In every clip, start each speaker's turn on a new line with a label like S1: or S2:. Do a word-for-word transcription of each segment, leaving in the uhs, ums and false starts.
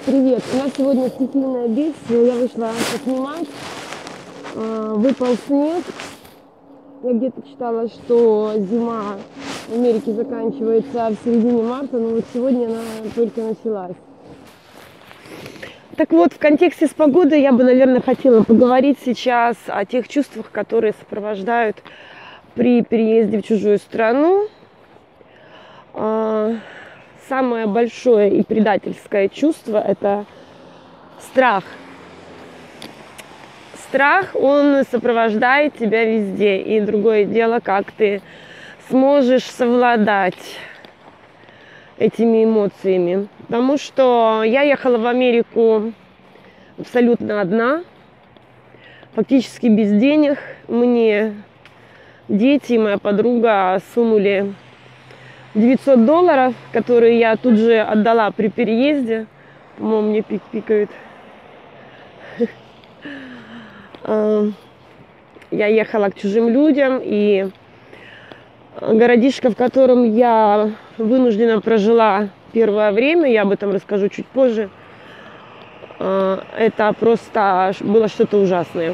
S1: Привет! У нас сегодня стихийное бедствие. Я вышла поснимать. А, Выпал снег. Я где-то читала, что зима в Америке заканчивается в середине марта, но вот сегодня она только началась. Так вот, в контексте с погодой я бы, наверное, хотела поговорить сейчас о тех чувствах, которые сопровождают при переезде в чужую страну. А, Самое большое и предательское чувство – это страх. Страх, он сопровождает тебя везде. И другое дело, как ты сможешь совладать этими эмоциями. Потому что я ехала в Америку абсолютно одна, фактически без денег. Мне дети и моя подруга сунули девятьсот долларов, которые я тут же отдала при переезде. По-моему, мне пик пикают. Я ехала к чужим людям, и городишко, в котором я вынуждена прожила первое время, я об этом расскажу чуть позже, это просто было что-то ужасное.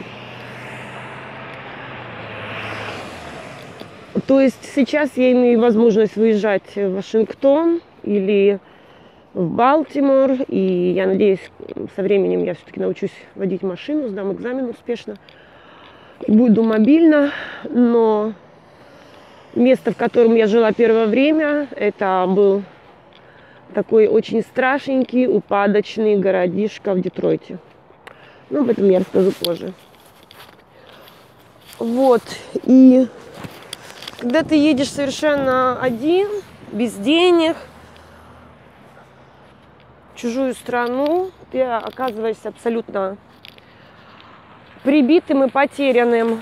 S1: То есть сейчас я имею возможность выезжать в Вашингтон или в Балтимор, и я надеюсь, со временем я все-таки научусь водить машину, сдам экзамен успешно, буду мобильна, но место, в котором я жила первое время, это был такой очень страшненький, упадочный городишко в Детройте. Но об этом я расскажу позже. Вот, и когда ты едешь совершенно один, без денег, в чужую страну, ты оказываешься абсолютно прибитым и потерянным.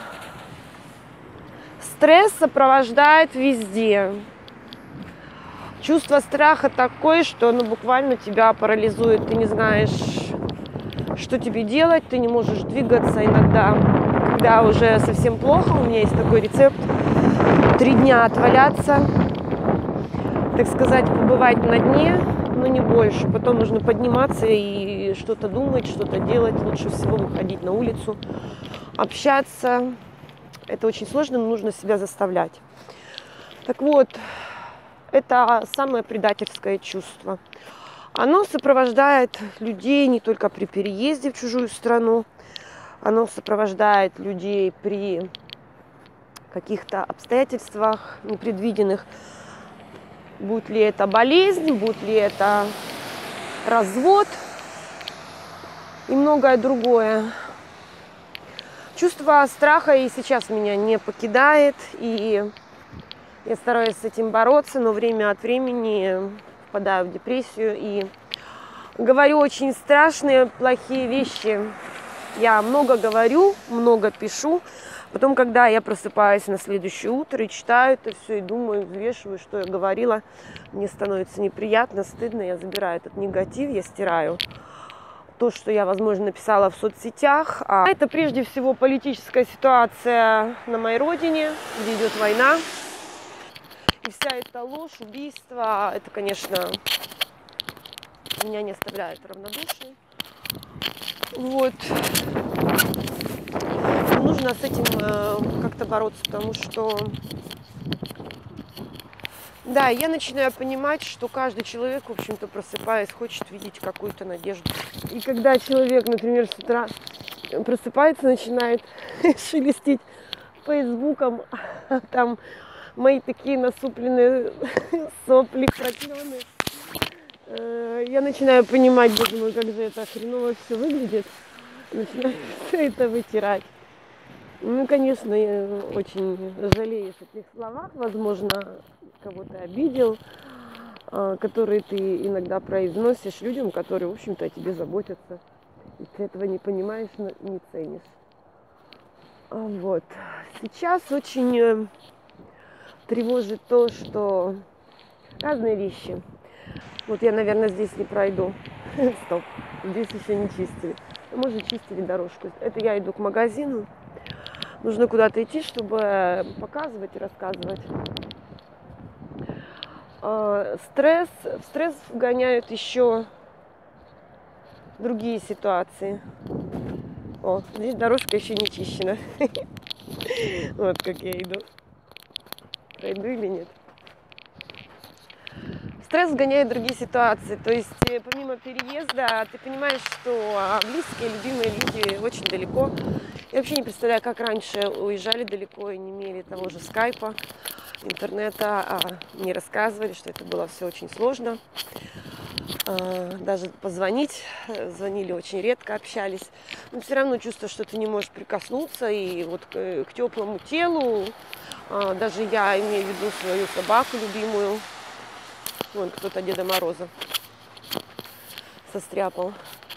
S1: Стресс сопровождает везде. Чувство страха такое, что оно буквально тебя парализует. Ты не знаешь, что тебе делать, ты не можешь двигаться иногда. Когда уже совсем плохо, у меня есть такой рецепт: три дня отваляться, так сказать, побывать на дне, но не больше. Потом нужно подниматься и что-то думать, что-то делать. Лучше всего выходить на улицу, общаться. Это очень сложно, но нужно себя заставлять. Так вот, это самое предательское чувство. Оно сопровождает людей не только при переезде в чужую страну, оно сопровождает людей при каких-то обстоятельствах непредвиденных, будь ли это болезнь, будь ли это развод и многое другое. Чувство страха и сейчас меня не покидает, и я стараюсь с этим бороться, но время от времени впадаю в депрессию и говорю очень страшные, плохие вещи. Я много говорю, много пишу. Потом, когда я просыпаюсь на следующее утро и читаю это все, и думаю, взвешиваю, что я говорила, мне становится неприятно, стыдно, я забираю этот негатив, я стираю то, что я, возможно, написала в соцсетях. А это прежде всего политическая ситуация на моей родине, где идет война. И вся эта ложь, убийство, это, конечно, меня не оставляет равнодушной. Вот. Нужно с этим э, как-то бороться, потому что, да, я начинаю понимать, что каждый человек, в общем-то, просыпаясь, хочет видеть какую-то надежду. И когда человек, например, с утра просыпается, начинает шелестить фейсбуком, там мои такие насупленные сопли противные, я начинаю понимать, боже мой, как же это хреново все выглядит, начинаю все это вытирать. Ну, конечно, я очень жалеешь о тех словах, возможно, кого-то обидел, которые ты иногда произносишь людям, которые, в общем-то, о тебе заботятся. И ты этого не понимаешь, не ценишь. Вот. Сейчас очень тревожит то, что разные вещи. Вот я, наверное, здесь не пройду. Стоп, здесь еще не чистили. Может, чистили дорожку. Это я иду к магазину. Нужно куда-то идти, чтобы показывать и рассказывать. Стресс, в стресс вгоняют еще другие ситуации. О, здесь дорожка еще не чищена. Вот как я иду. Пройду или нет? Стресс сгоняет другие ситуации. То есть помимо переезда ты понимаешь, что близкие, любимые люди очень далеко. Я вообще не представляю, как раньше уезжали далеко и не имели того же скайпа, интернета. А мне рассказывали, что это было все очень сложно. Даже позвонить, звонили очень редко, общались. Но все равно чувствую, что ты не можешь прикоснуться и вот к, к теплому телу. Даже я имею в виду свою собаку любимую. Вон кто-то Деда Мороза состряпал.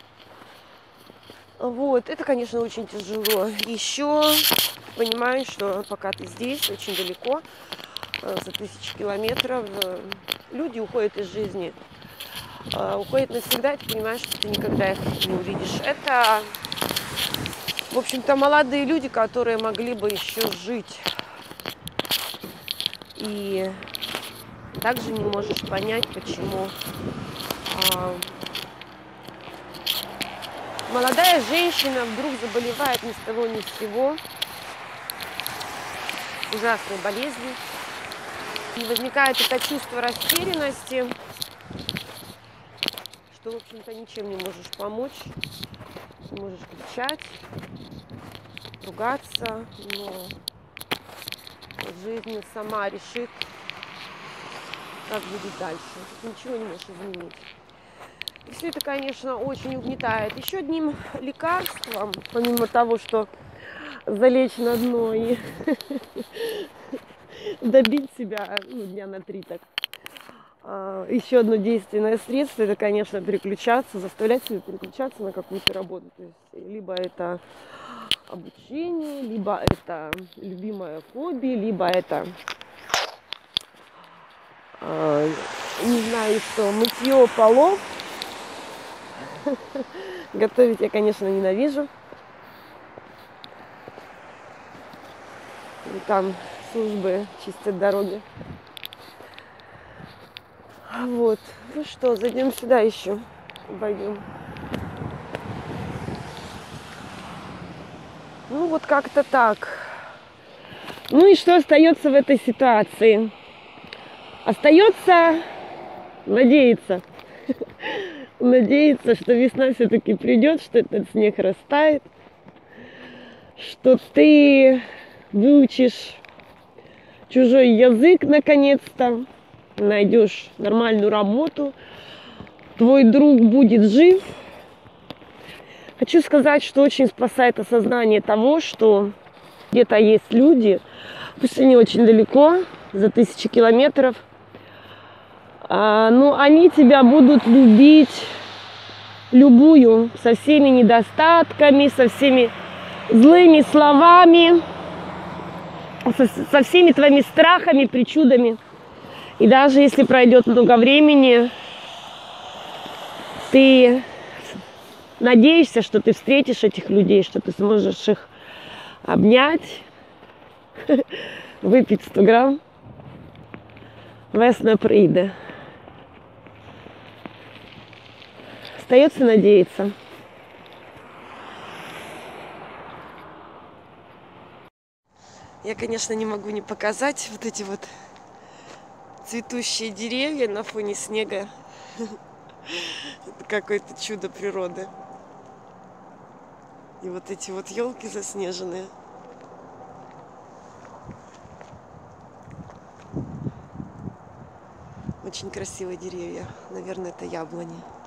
S1: Вот, это, конечно, очень тяжело. Еще понимаешь, что пока ты здесь, очень далеко, за тысячи километров, люди уходят из жизни. Уходят навсегда, и ты понимаешь, что ты никогда их не увидишь. Это, в общем-то, молодые люди, которые могли бы еще жить. И также не можешь понять, почему а, молодая женщина вдруг заболевает ни с того ни с сего ужасной болезнью. И возникает это чувство растерянности, что, в общем-то, ничем не можешь помочь. Не можешь кричать, ругаться, но жизнь сама решит, как будет дальше. Ты ничего не можешь изменить. И все это, конечно, очень угнетает. Еще одним лекарством, помимо того, что залечь на дно и добить себя, ну, дня на три так, еще одно действенное средство, это, конечно, переключаться, заставлять себя переключаться на какую-то работу. То есть, либо это обучение, либо это любимое хобби, либо это, э, не знаю что, мытье полов. Готовить я, конечно, ненавижу. И там службы чистят дороги. Вот. Ну что, зайдем сюда еще. Обойдем. Ну вот как-то так. Ну и что остается в этой ситуации? Остается надеяться. Надеяться, что весна все-таки придет, что этот снег растает, что ты выучишь чужой язык наконец-то, найдешь нормальную работу, твой друг будет жив. Хочу сказать, что очень спасает осознание того, что где-то есть люди, пусть они очень далеко, за тысячи километров, но они тебя будут любить любую, со всеми недостатками, со всеми злыми словами, со, со всеми твоими страхами, причудами. И даже если пройдет много времени, ты надеешься, что ты встретишь этих людей, что ты сможешь их обнять, выпить сто грамм. Весна прийде. Остается надеяться. Я, конечно, не могу не показать вот эти вот цветущие деревья на фоне снега. Это какое-то чудо природы. И вот эти вот елки заснеженные. Очень красивые деревья. Наверное, это яблони.